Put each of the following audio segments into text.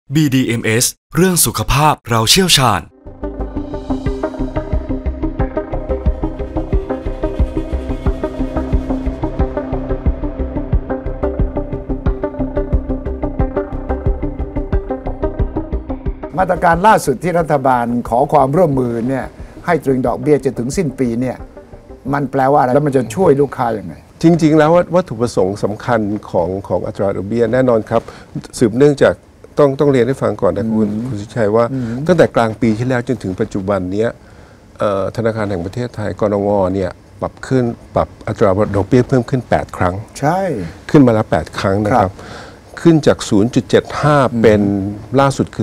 BDMS เรื่องสุขภาพเราเชี่ยวชาญมาตรการล่าสุดที่รัฐบาลขอความร่วมมือเนี่ยให้ตรึงดอกเบี้ยจนถึงสิ้นปีเนี่ยมันแปลว่าอะไรแล้วมันจะช่วยลูกค้าอย่างไรจริงๆแล้ววัตถุประสงค์สำคัญของอัตราดอกเบี้ยแน่นอนครับสืบเนื่องจากต้องเรียนให้ฟังก่อนนะคุณสุชัยว่าตั้งแต่กลางปีที่แล้วจนถึงปัจจุบันนี้ธนาคารแห่งประเทศไทยกนง.เนี่ยปรับอัตราดอกเบี้ยเพิ่มขึ้น8ครั้งใช่ขึ้นมาแล้ว8ครั้งนะครับขึ้นจาก 0.75 เป็นล่าสุดคือ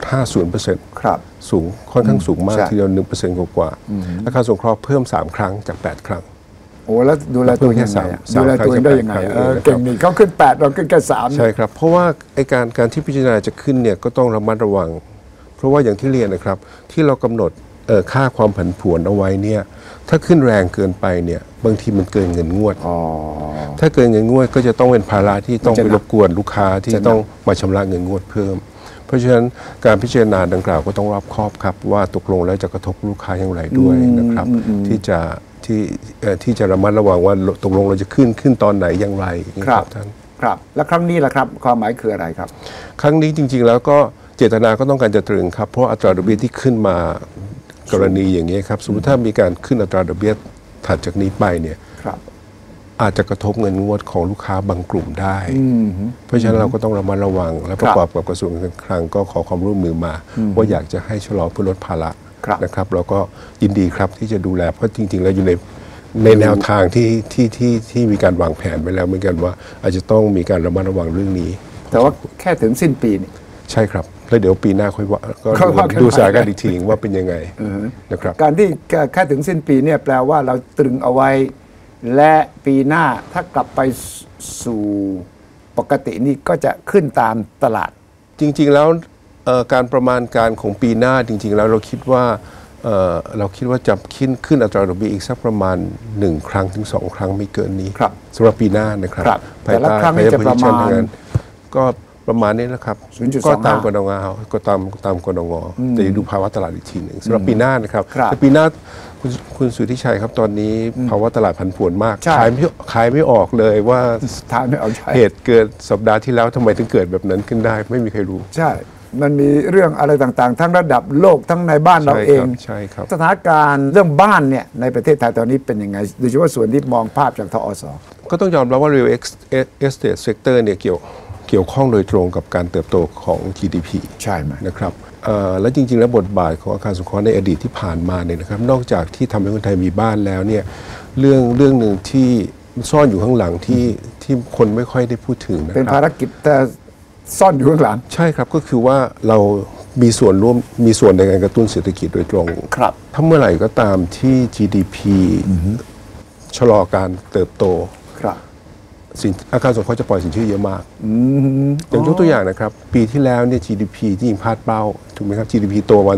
2.50% ครับสูงค่อนข้างสูงมากทีเดียว 1% กว่าอาคารสงเคราะห์เพิ่ม3ครั้งจาก8ครั้งโอ้แล้วดูแลตัวเองยังไงดูแลตัวเองได้ยังไงเก่งนี่เขาขึ้น8เราขึ้นแค่3 ใช่ครับเพราะว่าไอ้การที่พิจารณาจะขึ้นเนี่ยก็ต้องระมัดระวังเพราะว่าอย่างที่เรียนนะครับที่เรากำหนดค่าความผันผวนเอาไว้เนี่ยถ้าขึ้นแรงเกินไปเนี่ยบางทีมันเกินเงินงวดถ้าเกินเงินงวดก็จะต้องเป็นภาระที่ต้องไปรบกวนลูกค้าที่ต้องมาชำระเงินงวดเพิ่มเพราะฉะนั้นการพิจารณาดังกล่าวก็ต้องรอบคอบครับว่าตกลงแล้วจะกระทบลูกค้าอย่างไรด้วยนะครับที่จะระมัดระวังว่าตกลงเราจะขึ้นตอนไหนอย่างไรครับท่านครับแล้วครั้งนี้ล่ะครับความหมายคืออะไรครับครั้งนี้จริงๆแล้วก็เจตนาก็ต้องการจะตรึงครับเพราะอัตราดอกเบี้ยที่ขึ้นมากรณีอย่างนี้ครับสมมติถ้ามีการขึ้นอัตราดอกเบี้ยถัดจากนี้ไปเนี่ยอาจจะกระทบเงินงวดของลูกค้าบางกลุ่มได้เพราะฉะนั้นเราก็ต้องระมัดระวังและประกอบกับกระทรวงการคลังก็ขอความร่วมมือมาว่าอยากจะให้ชะลอเพื่อลดภาระนะครับเราก็ยินดีครับที่จะดูแลเพราะจริงๆแล้วอยู่ในแนวทางที่มีการวางแผนไว้แล้วเหมือนกันว่าอาจจะต้องมีการระมัดระวังเรื่องนี้แต่ว่าแค่ถึงสิ้นปีนี่ใช่ครับแล้วเดี๋ยวปีหน้าค่อยว่าก็ดูสถานการณ์อีกทีว่าเป็นยังไงนะครับการที่แค่ถึงสิ้นปีเนี่ยแปลว่าเราตรึงเอาไว้และปีหน้าถ้ากลับไปสู่ปกตินี่ก็จะขึ้นตามตลาดจริงๆแล้วการประมาณการของปีหน้าจริงๆแล้วเราคิดว่าจะขึ้นอัตราดอกเบี้ยอีกสักประมาณ1ครั้งถึง2ครั้งไม่เกินนี้สำหรับปีหน้านะครับแต่ละครั้งจะประมาณก็ประมาณนี้นะครับก็ตามกนง.ก็ตามกนง.แต่ดูภาวะตลาดอีกทีหนึ่งสำหรับปีหน้านะครับแต่ปีหน้าคุณสุทธิชัยครับตอนนี้ภาวะตลาดผันผวนมากขายไม่ออกเลยว่าเหตุเกิดสัปดาห์ที่แล้วทำไมถึงเกิดแบบนั้นขึ้นได้ไม่มีใครรู้ใช่มันมีเรื่องอะไรต่างๆทั้งระดับโลกทั้งในบ้านเราเองใช่ครับสถานการณ์เรื่องบ้านเนี่ยในประเทศไทยตอนนี้เป็นยังไงโดยเฉพาะส่วนที่มองภาพจากทอส. ก็ต้องยอมรับว่า real estate sector เนี่ยเกี่ยวข้องโดยตรงกับการเติบโตของ GDP ใช่ไหมนะครับและจริงๆแล้วบทบาทของอาคารสงเคราะห์ในอดีตที่ผ่านมาเนี่ยนะครับนอกจากที่ทำให้คนไทยมีบ้านแล้วเนี่ยเรื่องหนึ่งที่ซ่อนอยู่ข้างหลังที่คนไม่ค่อยได้พูดถึงนะครับเป็นภารกิจแต่ซ่อนอยู่ข้างหลังใช่ครับก็คือว่าเรามีส่วนร่วมมีส่วนในการกระตุ้นเศรษฐกิจโดยตรงครับถ้าเมื่อไหร่ก็ตามที่ GDP ชะลอการเติบโตอาคารสงเคราะห์จะปล่อยสินเชื่อเยอะมากอย่างยกตัวอย่างนะครับปีที่แล้วเนี่ย GDP ที่ยิงพลาดเป้าถูกไหมครับ GDP โตประมาณ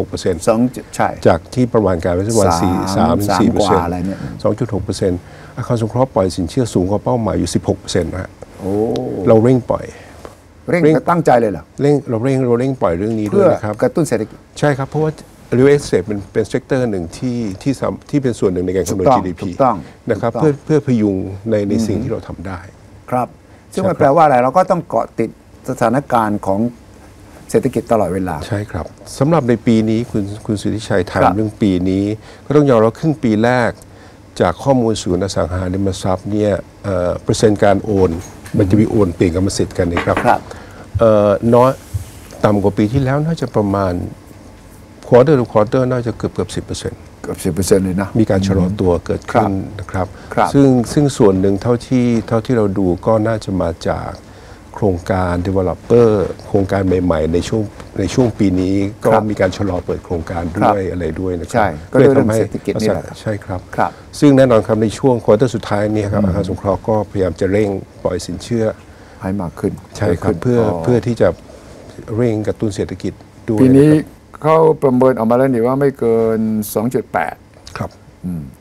2.6% ใช่จากที่ประมาณการไว้ประมาณ 3-4% 2.6% อาคารสงเคราะห์ปล่อยสินเชื่อสูงกว่าเป้าหมายอยู่ 16% นะฮะเราเร่งปล่อยตั้งใจเลยเหรอเราเร่งปล่อยเรื่องนี้ด้วยนะครับกระตุ้นเศรษฐกิจใช่ครับเพราะว่า real estate เป็นเซกเตอร์หนึ่งที่เป็นส่วนหนึ่งในการกำหนด GDP นะครับเพื่อพยุงในสิ่งที่เราทำได้ครับซึ่งมันแปลว่าอะไรเราก็ต้องเกาะติดสถานการณ์ของเศรษฐกิจตลอดเวลาใช่ครับสำหรับในปีนี้คุณสุทธิชัยถามเรื่องปีนี้ก็ต้องยอมรับครึ่งปีแรกจากข้อมูลศูนย์อสังหาริมทรัพย์เนี่ยเปอร์เซ็นต์การโอนมันจะมีโอนเปลี่ยนกรรมสิทธิ์กันนะครับน้อยต่ำกว่าปีที่แล้วน่าจะประมาณquarter to quarter น่าจะเกือบ 10% เกือบ 10% เลยนะมีการชะลอตัวเกิดขึ้นนะครับซึ่งส่วนหนึ่งเท่าที่เราดูก็น่าจะมาจากโครงการ developer โครงการใหม่ๆในช่วงปีนี้ก็มีการชะลอเปิดโครงการด้วยอะไรด้วยนะครับใช่ก็เลยทำให้เศรษฐกิจนี่แหละใช่ครับซึ่งแน่นอนครับในช่วงควอเตอร์สุดท้ายนี้ครับอาคารสงเคราะห์ก็พยายามจะเร่งปล่อยสินเชื่อให้มากขึ้นใช่ครับเพื่อที่จะเร่งกระตุ้นเศรษฐกิจด้วยปีนี้เขาประเมินออกมาแล้วนี่ว่าไม่เกิน 2.8 ครับ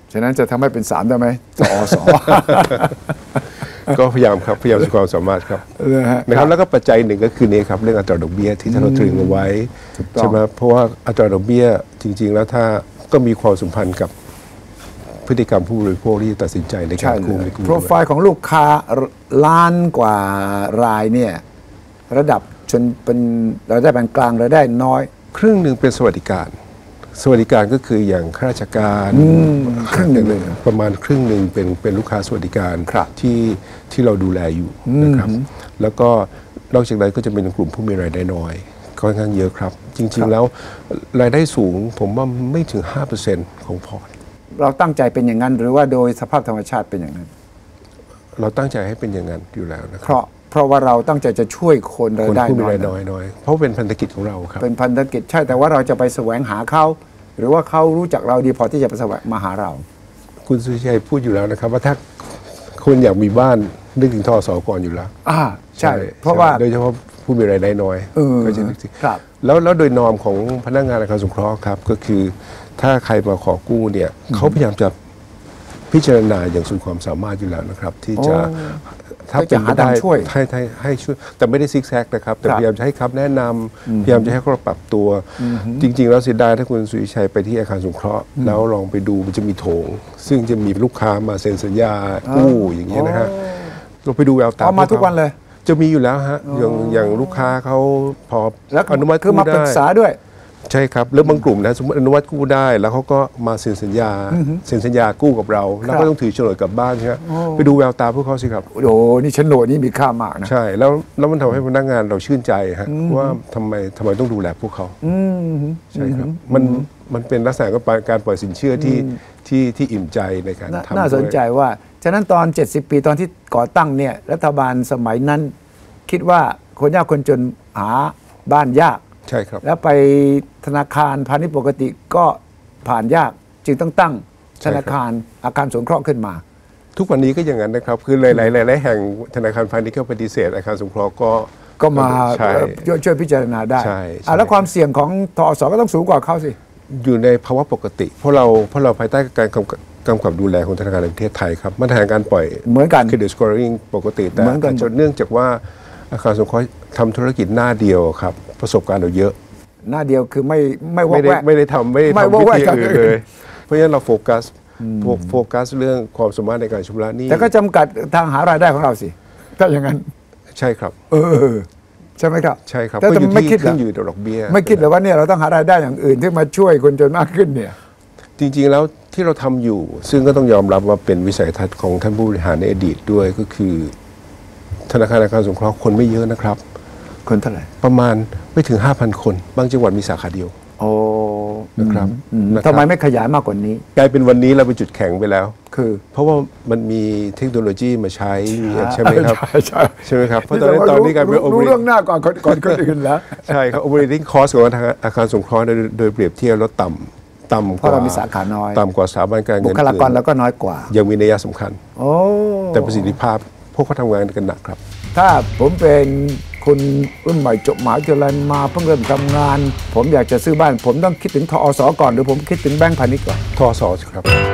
ฉะนั้นจะทำให้เป็น3ได้ไหมทอสก็พยายามครับพยายามสุดความสามารถครับนะครับแล้วก็ปัจจัยหนึ่งก็คือนี่ครับเรื่องอัตราดอกเบี้ยที่เราตรึงเอาไว้ใช่ไหมเพราะว่าอัตราดอกเบี้ยจริงๆแล้วถ้าก็มีความสัมพันธ์กับพฤติกรรมผู้บริโภคที่ตัดสินใจในการกู้ไม่กู้โปรไฟล์ของลูกค้าล้านกว่ารายเนี่ยระดับจนเป็นรายได้ปานกลางรายได้น้อยครึ่งหนึ่งเป็นสวัสดิการก็คืออย่างข้าราชการครึ่งหนึ่งเลยประมาณครึ่งหนึ่งเป็นลูกค้าสวัสดิการที่เราดูแลอยู่นะครับแล้วก็นอกจากนั้นก็จะเป็นกลุ่มผู้มีรายได้น้อยค่อนข้างเยอะครับจริงๆแล้วรายได้สูงผมว่าไม่ถึง 5% ของพอร์ตเราตั้งใจเป็นอย่างนั้นหรือว่าโดยสภาพธรรมชาติเป็นอย่างนั้นเราตั้งใจให้เป็นอย่างนั้นอยู่แล้วนะครับเพราะว่าเราตั้งใจจะช่วยคนรายได้น้อยเพราะเป็นพันธกิจของเราครับเป็นพันธกิจใช่แต่ว่าเราจะไปแสวงหาเขาหรือว่าเขารู้จักเราดีพอที่จะไปแสวงมาหาเราคุณสุชัยพูดอยู่แล้วนะครับว่าถ้าคุณอยากมีบ้านนึกถึงทอสก่อนอยู่แล้วใช่เพราะว่าโดยเฉพาะผู้มีรายได้น้อยก็จะนึกถึงแล้วโดยนอมของพนักงานอาคารสงเคราะห์ครับก็คือถ้าใครมาขอกู้เนี่ยเขาพยายามจะพิจารณาอย่างสุดความสามารถอยู่แล้วนะครับที่จะถ้าเป็นไปได้ให้ช่วยแต่ไม่ได้ซิกแซกนะครับแต่พยายามจะให้คำแนะนำพยายามจะให้เขาปรับตัวจริงๆแล้วเสียดายถ้าคุณสุริชัยไปที่อาคารสงเคราะห์แล้วลองไปดูมันจะมีโถงซึ่งจะมีลูกค้ามาเซ็นสัญญากู้อย่างเงี้ยนะฮะเราไปดูแววตามาทุกวันเลยจะมีอยู่แล้วฮะอย่างลูกค้าเขาพออนุมัติคือมาปรึกษาด้วยใช่ครับแล้วบางกลุ่มนะสมมติอนุมัติกู้ได้แล้วเขาก็มาเซ็นสัญญากู้กับเราแล้วก็ต้องถือโฉนดกลับบ้านใช่ไหมไปดูแววตาพวกเขาสิครับโอ้นี่โฉนดนี่มีค่ามากนะใช่แล้วมันทำให้พนักงานเราชื่นใจฮะว่าทำไมต้องดูแลพวกเขาใช่ครับมันเป็นลักษณะของการปล่อยสินเชื่อที่อิ่มใจในการทำน่าสนใจว่าฉะนั้นตอน70 ปีตอนที่ก่อตั้งเนี่ยรัฐบาลสมัยนั้นคิดว่าคนยากคนจนหาบ้านยากใช่ครับแล้วไปธนาคารพาณิชย์ปกติก็ผ่านยากจึงต้องตั้งธนาคารอาคารสงเคราะห์ขึ้นมาทุกวันนี้ก็อย่างนั้นนะครับคือหลายๆแห่งธนาคารพาณิชย์ก็ปฏิเสธอาคารสงเคราะห์ก็มาช่วยพิจารณาได้แล้วความเสี่ยงของทอสก็ต้องสูงกว่าเขาสิอยู่ในภาวะปกติเพราะเราภายใต้การกำกับดูแลของธนาคารแห่งประเทศไทยครับมาตรฐานการปล่อยเหมือนกัน credit scoring ปกติแต่จนเนื่องจากว่าอาคารสงเคราะห์ทำธุรกิจหน้าเดียวครับประสบการณ์เราเยอะหน้าเดียวคือไม่วอกแวกไม่ได้ทำวิธีอื่นเลยเพราะฉะนั้นเราโฟกัสเรื่องความสามารถในการชำระหนี้แต่ก็จำกัดทางหารายได้ของเราสิถ้าอย่างนั้นใช่ครับใช่ไหมครับใช่ครับแต่ไม่คิดขึ้นอยู่กับดอกเบี้ยไม่คิดเลยว่าเนี่ยเราต้องหารายได้อย่างอื่นที่มาช่วยคนจนมากขึ้นเนี่ยจริงๆแล้วที่เราทำอยู่ซึ่งก็ต้องยอมรับว่าเป็นวิสัยทัศน์ของท่านผู้บริหารในอดีตด้วยก็คือธนาคารอาคารสงเคราะห์คนไม่เยอะนะครับคนเท่าไหร่ประมาณไม่ถึง 5,000 คนบางจังหวัดมีสาขาเดียวนะครับทำไมไม่ขยายมากกว่านี้กลายเป็นวันนี้เราเป็นจุดแข็งไปแล้วคือเพราะว่ามันมีเทคโนโลยีมาใช้ใช่ไหมครับใช่ไหมครับเพราะตอนนี้กลายเป็นรู้เรื่องหน้าก่อนคนอื่นแล้วใช่ครับ operating cost ของอาคารสงเคราะห์โดยเปรียบเทียบแล้วต่ำเพราะเรามีสาขาน้อยต่ำกว่าสถาบันการเงินบุคลากรแล้วก็น้อยกว่ายังมีนัยสำคัญแต่ประสิทธิภาพพวกเขาทำงานกันหนักครับถ้าผมเป็นคนรุ่นใหม่จบมหาวิทยาลัยมาเพิ่งเริ่มทำงานผมอยากจะซื้อบ้านผมต้องคิดถึงทอสก่อนหรือผมคิดถึงแบงก์พาณิชย์ก่อนทอสครับ